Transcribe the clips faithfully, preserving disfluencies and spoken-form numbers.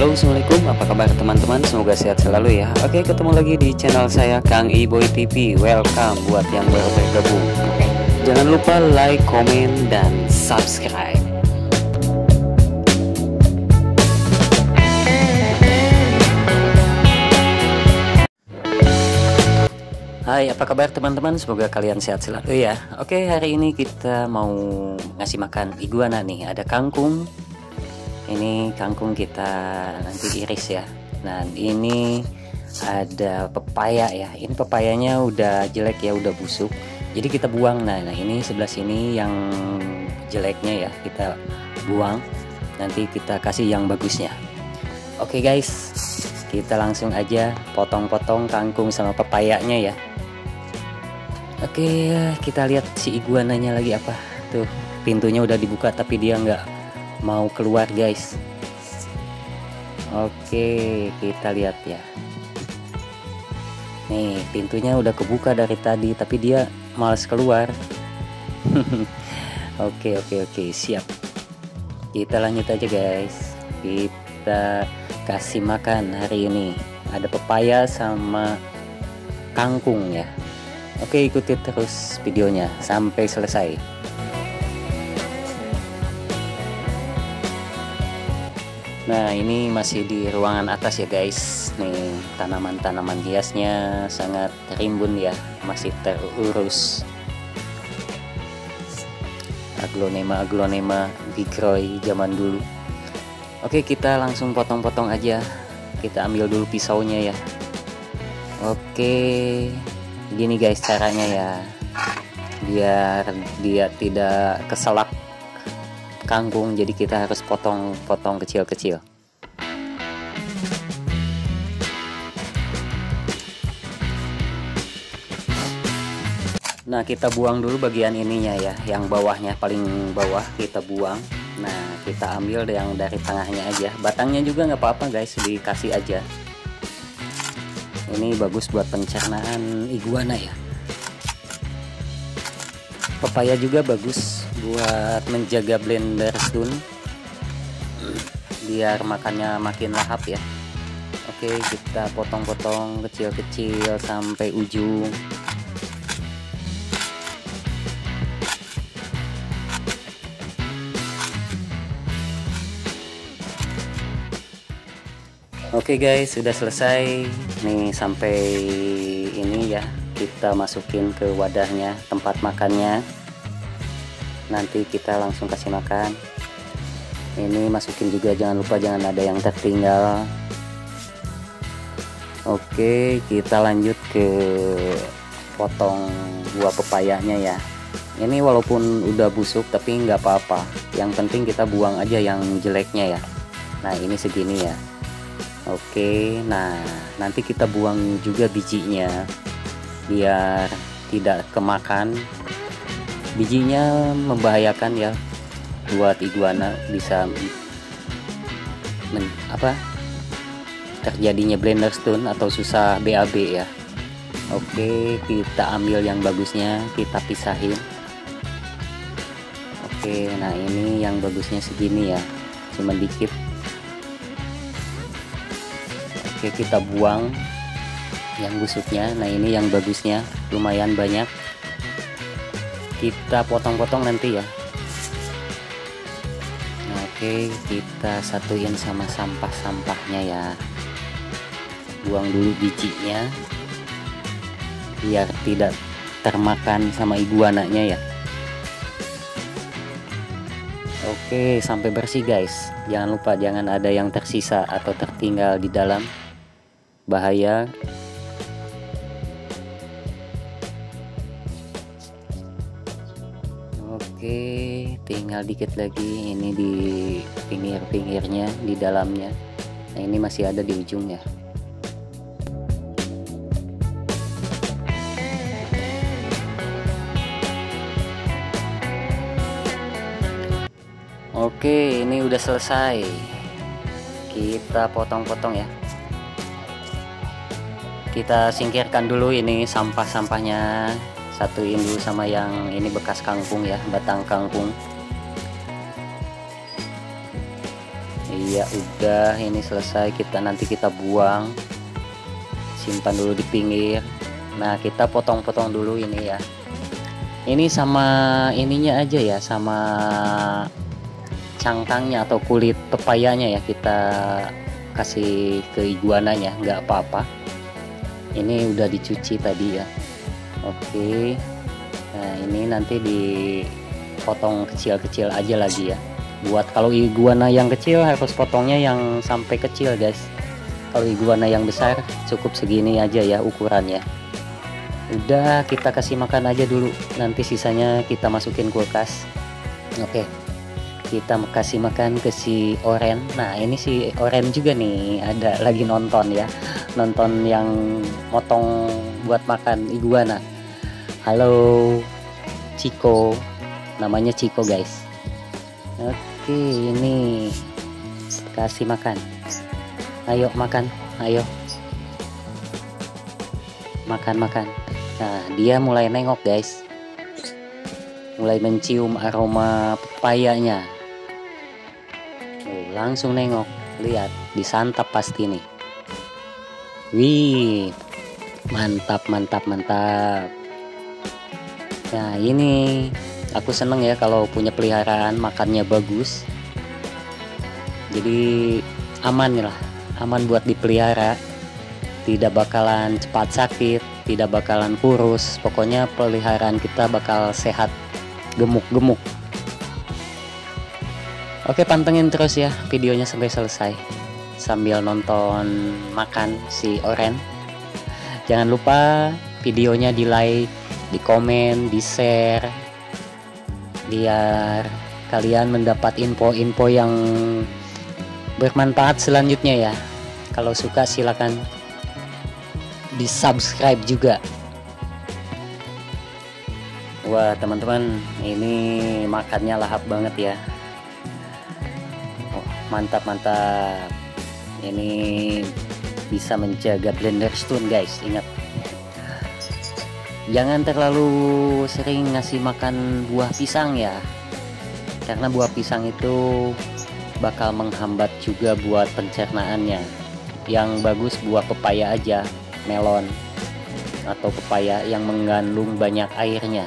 Halo, assalamualaikum, apa kabar teman-teman, semoga sehat selalu ya. Oke, ketemu lagi di channel saya Kang Iboy T V. Welcome buat yang baru bergabung. Oke, jangan lupa like, komen, dan subscribe. Hai, apa kabar teman-teman, semoga kalian sehat selalu ya. Oke, hari ini kita mau ngasih makan iguana nih. Ada kangkung. Ini kangkung kita nanti iris ya. Nah, ini ada pepaya ya. Ini pepayanya udah jelek ya, udah busuk. Jadi kita buang. Nah, nah ini sebelah sini yang jeleknya ya, kita buang. Nanti kita kasih yang bagusnya. Oke guys, kita langsung aja potong-potong kangkung sama pepayanya ya. Oke, kita lihat si iguananya lagi apa. Tuh, pintunya udah dibuka tapi dia nggak mau keluar guys. Oke, kita lihat ya. Nih, pintunya udah kebuka dari tadi tapi dia malas keluar. Oke oke oke, siap. Kita lanjut aja guys. Kita kasih makan hari ini. Ada pepaya sama kangkung ya. Oke, ikuti terus videonya sampai selesai. Nah, ini masih di ruangan atas ya guys. Nih, tanaman-tanaman hiasnya sangat rimbun ya, masih terurus. Aglonema aglonema Vigroy zaman dulu. Oke, kita langsung potong-potong aja. Kita ambil dulu pisaunya ya. Oke, gini guys caranya ya, biar dia tidak keselak kangkung, jadi kita harus potong-potong kecil-kecil. Nah, kita buang dulu bagian ininya ya, yang bawahnya, paling bawah kita buang. Nah, kita ambil yang dari tengahnya aja. Batangnya juga nggak apa-apa guys, dikasih aja. Ini bagus buat pencernaan iguana ya. Pepaya juga bagus buat menjaga blender stun, biar makannya makin lahap ya. Oke, kita potong-potong kecil-kecil sampai ujung. Oke guys, sudah selesai nih sampai ini ya. Kita masukin ke wadahnya, tempat makannya. Nanti kita langsung kasih makan. Ini masukin juga, jangan lupa jangan ada yang tertinggal. Oke, kita lanjut ke potong buah pepayanya ya. Ini walaupun udah busuk tapi nggak apa-apa, yang penting kita buang aja yang jeleknya ya. Nah, ini segini ya. Oke, nah nanti kita buang juga bijinya biar tidak kemakan. Bijinya membahayakan ya buat iguana, bisa men, apa terjadinya blender stun atau susah B A B ya. Oke, kita ambil yang bagusnya, kita pisahin. Oke, nah ini yang bagusnya segini ya, cuma dikit. Oke, kita buang yang busuknya. Nah, ini yang bagusnya lumayan banyak. Kita potong-potong nanti ya. Nah, oke, kita satuin sama sampah-sampahnya ya. Buang dulu bijinya biar tidak termakan sama iguananya ya. Oke, sampai bersih guys. Jangan lupa jangan ada yang tersisa atau tertinggal di dalam. Bahaya. Oke, tinggal dikit lagi ini di pinggir-pinggirnya, di dalamnya. Nah, ini masih ada di ujungnya. Oke, ini udah selesai. Kita potong-potong ya. Kita singkirkan dulu ini sampah-sampahnya, satuin dulu sama yang ini bekas kangkung ya, batang kangkung. Iya udah, ini selesai. Kita nanti kita buang, simpan dulu di pinggir. Nah kita potong-potong dulu ini ya. Ini sama ininya aja ya, sama cangkangnya atau kulit pepayanya ya, kita kasih ke iguananya, nggak apa-apa. Ini udah dicuci tadi ya. Oke, nah ini nanti dipotong kecil-kecil aja lagi ya. Buat kalau iguana yang kecil harus potongnya yang sampai kecil guys. Kalau iguana yang besar cukup segini aja ya ukurannya. Udah, kita kasih makan aja dulu, nanti sisanya kita masukin kulkas. Oke, kita kasih makan ke si Oren. Nah ini si Oren juga nih ada lagi nonton ya, nonton yang motong buat makan iguana. Halo Chico, namanya Chico guys. Oke, ini kasih makan, ayo makan, ayo makan makan. Nah dia mulai nengok guys, mulai mencium aroma pepayanya. Oh, langsung nengok, lihat disantap pasti nih. Wih, mantap mantap mantap. Nah ini aku seneng ya kalau punya peliharaan makannya bagus, jadi aman lah, aman buat dipelihara, tidak bakalan cepat sakit, tidak bakalan kurus, pokoknya peliharaan kita bakal sehat, gemuk-gemuk. Oke, pantengin terus ya videonya sampai selesai sambil nonton makan si Oren. Jangan lupa videonya di like, di komen, di share, biar kalian mendapat info-info yang bermanfaat selanjutnya ya. Kalau suka silakan di subscribe juga. Wah teman-teman, ini makannya lahap banget ya. Oh, mantap mantap. Ini bisa menjaga blender stone guys, ingat, jangan terlalu sering ngasih makan buah pisang ya, karena buah pisang itu bakal menghambat juga buat pencernaannya. Yang bagus buah pepaya aja, melon atau pepaya yang mengandung banyak airnya.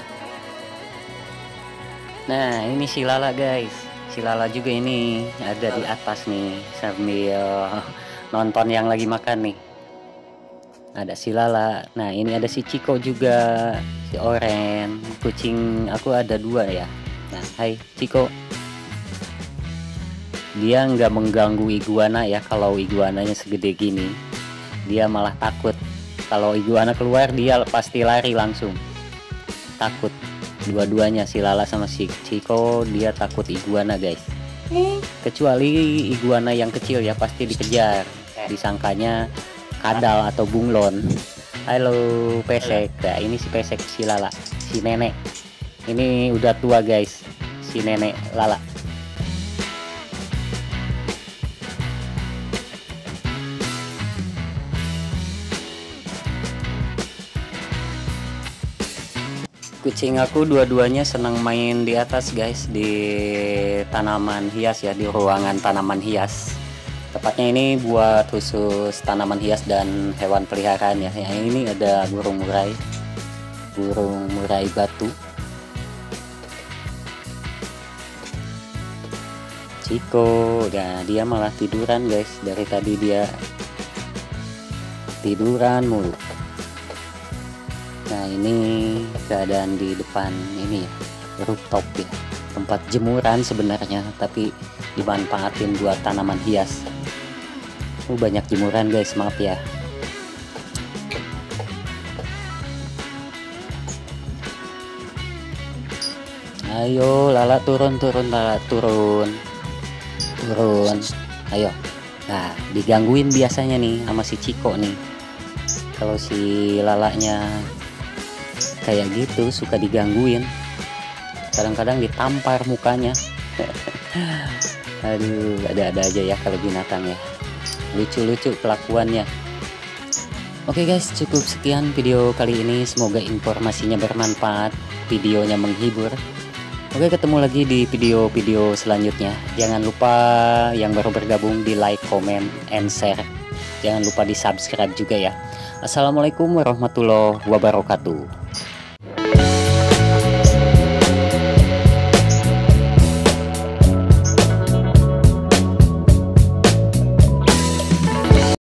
Nah ini si Lala guys, si Lala juga ini ada di atas nih sambil nonton yang lagi makan nih. Ada si Lala, nah ini ada si Chico juga, si Oren, kucing aku ada dua ya. Nah hai Chico, dia nggak mengganggu iguana ya. Kalau iguananya segede gini dia malah takut. Kalau iguana keluar dia pasti lari langsung, takut. Dua-duanya si Lala sama si Chico dia takut iguana guys. Kecuali iguana yang kecil ya pasti dikejar, disangkanya kadal atau bunglon. Halo pesek. Nah ini si pesek, si Lala, si nenek ini udah tua guys, si nenek Lala. Kucing aku dua-duanya senang main di atas guys, di tanaman hias ya, di ruangan tanaman hias. Tepatnya ini buat khusus tanaman hias dan hewan peliharaan ya. Yang ini ada burung murai, burung murai batu. Chico, nah dia malah tiduran guys, dari tadi dia tiduran mulu. Nah ini keadaan di depan ini ya, rooftop ya, tempat jemuran sebenarnya tapi dimanfaatin buat tanaman hias. Oh, banyak jemuran guys, maaf ya. Ayo Lala turun turun Lala turun turun, ayo. Nah digangguin biasanya nih sama si Chico nih. Kalau si Lalanya kayak gitu suka digangguin, kadang-kadang ditampar mukanya. Aduh, ada-ada aja ya kalau binatang ya, lucu-lucu kelakuannya. Oke guys, cukup sekian video kali ini, semoga informasinya bermanfaat, videonya menghibur. Oke, ketemu lagi di video-video selanjutnya. Jangan lupa yang baru bergabung di like, comment, and share. Jangan lupa di subscribe juga ya. Assalamualaikum warahmatullahi wabarakatuh.